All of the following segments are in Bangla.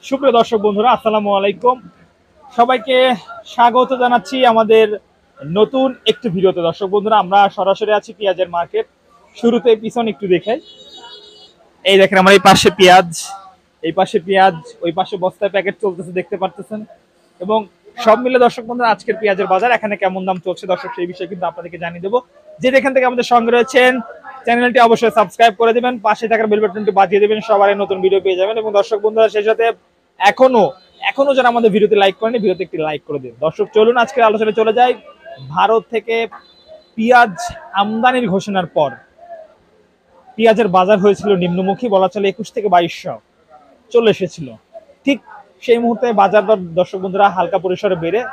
সুপ্রিয় দর্শক বন্ধুরা, আসসালামু আলাইকুম। সবাইকে স্বাগত জানাচ্ছি আমাদের নতুন একটি ভিডিওতে। দর্শক বন্ধুরা, আমরা সরাসরি আছি পেঁয়াজের মার্কেট। শুরুতে পিছন একটু দেখাই। এই দেখেন, আমার এই পাশে পেঁয়াজ, এই পাশে পেঁয়াজ, ওই পাশে বস্তায় প্যাকেট চলতেছে, দেখতে পারতেছেন। এবং সব মিলে দর্শক বন্ধুরা, আজকের পেঁয়াজের বাজার এখানে কেমন দাম চলছে দর্শক, সেই বিষয়ে কিন্তু আপনাদেরকে জানিয়ে দেবো। যে যেখান থেকে আমাদের সঙ্গে রয়েছেন, চ্যানেলটি অবশ্যই সাবস্ক্রাইব করে দিবেন, পাশে থাকার বেল বাটনটি বাজিয়ে দিবেন, সবারই নতুন ভিডিও পেয়ে যাবেন। এবং দর্শক বন্ধুরা, সেই সাথে এখনো এখনো যারা আমাদের ভিডিওতে লাইক করেনি, ভিডিওতে একটি লাইক করে দিন। দর্শক চলুন আজকের আলোচনায় চলে যাই। ভারত থেকে পেঁয়াজ আমদানির ঘোষণার পর পেঁয়াজের বাজার হয়েছিল নিম্নমুখী, বলা চলে 21 থেকে 2200 চলে এসেছিল। ঠিক সেই মুহূর্তে বাজার দর দর্শক বন্ধুরা হালকা পরিসরে বেড়ে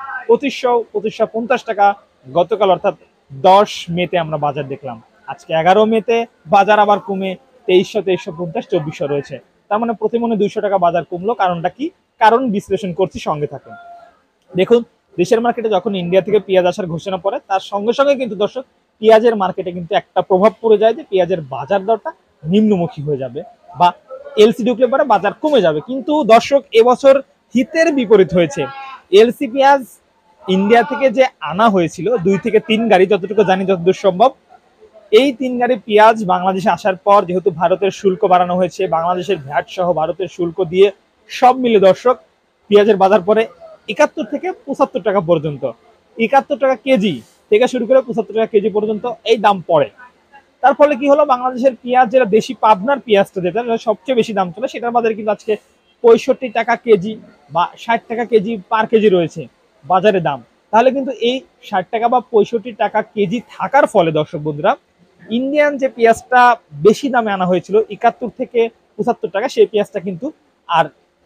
2500 টাকা গতকাল অর্থাৎ 10 মেতে আমরা বাজার দেখলাম। আজকে 11 মেতে বাজার আবার কমে 2350 2400 রয়েছে। তার মানে প্রতি মনে 200 টাকা বাজার কমলো। কারণটা কি? কারণ বিশ্লেষণ করছি, সঙ্গে থাকুন। দেখুন, দেশের মার্কেটে যখন ইন্ডিয়া থেকে পেঁয়াজ আসার ঘোষণা পড়ে, তার সঙ্গে সঙ্গে কিন্তু দর্শক পেঁয়াজের মার্কেটে কিন্তু একটা প্রভাব পড়ে যায় যে পেঁয়াজের বাজার দরটা নিম্নমুখী হয়ে যাবে বা এলসি ঢুকলে পরে বাজার কমে যাবে। কিন্তু দর্শক, এবছর হিতের বিপরীত হয়েছে। এলসি পেঁয়াজ ইন্ডিয়া থেকে যে আনা হয়েছিল 2 থেকে 3 গাড়ি, যতটুকু জানি, যতদূর সম্ভব, এই 3 গাড়ি পেঁয়াজ বাংলাদেশে আসার পর যেহেতু ভারতের শুল্ক বাড়ানো হয়েছে, বাংলাদেশের ভ্যাট সহ ভারতের শুল্ক দিয়ে সব মিলে দর্শক পেঁয়াজের বাজার পরে 71 থেকে 75 টাকা পর্যন্ত, 71 টাকা কেজি থেকে শুরু করে 75 টাকা কেজি পর্যন্ত এই দাম পড়ে। তার ফলে কি হলো, বাংলাদেশের পেঁয়াজ, যেটা দেশি পাবনার পেঁয়াজটা, যেটা সবচেয়ে বেশি দাম চলে, সেটার বাজারে কিন্তু আজকে 65 টাকা কেজি বা 60 টাকা কেজি পার কেজি রয়েছে বাজারে দাম। তাহলে কিন্তু এই 60 টাকা বা 65 টাকা কেজি থাকার ফলে দর্শক বন্ধুরা, ইন্ডিয়ান যে পেঁয়াজটা বেশি দামে আনা হয়েছিল 71 থেকে 75 টাকা, সেই পেঁয়াজটা কিন্তু আর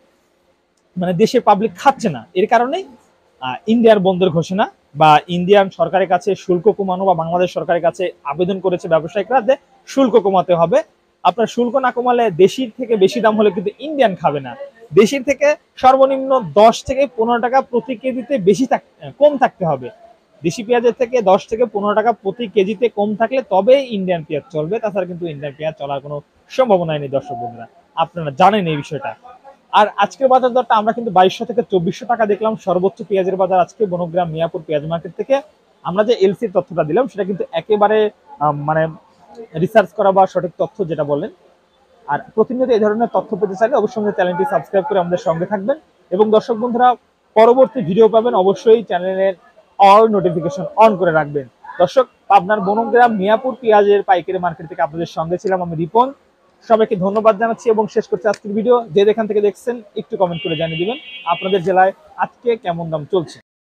মানে দেশের পাবলিক খাচ্ছে না। এর কারণেই ইন্ডিয়ার বন্ধের ঘোষণা বা ইন্ডিয়ান সরকারের কাছে শুল্ক কমানো বা বাংলাদেশ সরকারের কাছে আবেদন করেছে ব্যবসায়িকরা যে শুল্ক কমাতে হবে। আপনার শুল্ক না কমালে দেশির থেকে বেশি দাম হলে কিন্তু ইন্ডিয়ান খাবে না। দেশির থেকে সর্বনিম্ন 10 থেকে 15 টাকা প্রতি কেজিতে কম থাকতে হবে। দেশি পেঁয়াজের থেকে 10 থেকে 15 টাকা প্রতি কেজিতে কম থাকলে তবে ইন্ডিয়ান পেঁয়াজ চলবে, তাছাড়া কিন্তু ইন্ডিয়ান পেঁয়াজ চলার কোনো সম্ভাবনা নেই। দর্শক বন্ধুরা, আপনারা জানেন এই বিষয়টা। আর আজকের বাজার দরটা আমরা কিন্তু 2200 থেকে 2400 টাকা দেখলাম সর্বোচ্চ পেঁয়াজের বাজার আজকে বনগ্রাম মিয়াপুর পেঁয়াজ মার্কেট থেকে। আমরা যে এলসির তথ্যটা দিলাম সেটা কিন্তু একেবারে মানে রিসার্চ করা বা সঠিক তথ্য যেটা বলেন। আর প্রতিনিয়ত এই ধরনের তথ্য পেতে চাইলে অবশ্যই আমাদের চ্যানেলটি সাবস্ক্রাইব করে আমাদের সঙ্গে থাকবেন। এবং দর্শক বন্ধুরা, পরবর্তী ভিডিও পাবেন, অবশ্যই চ্যানেলের অল নোটিফিকেশন অন করে রাখবেন। দর্শক, পাবনার বনগ্রাম মিয়াপুর পেঁয়াজের পাইকারি মার্কেট থেকে আপনাদের সঙ্গে ছিলাম আমি রিপন। সবাইকে ধন্যবাদ জানাচ্ছি এবং শেষ করছি আজকের ভিডিও। যে যেখান থেকে দেখছেন একটু কমেন্ট করে জানিয়ে দিবেন আপনাদের জেলায় আজকে কেমন দাম চলছে।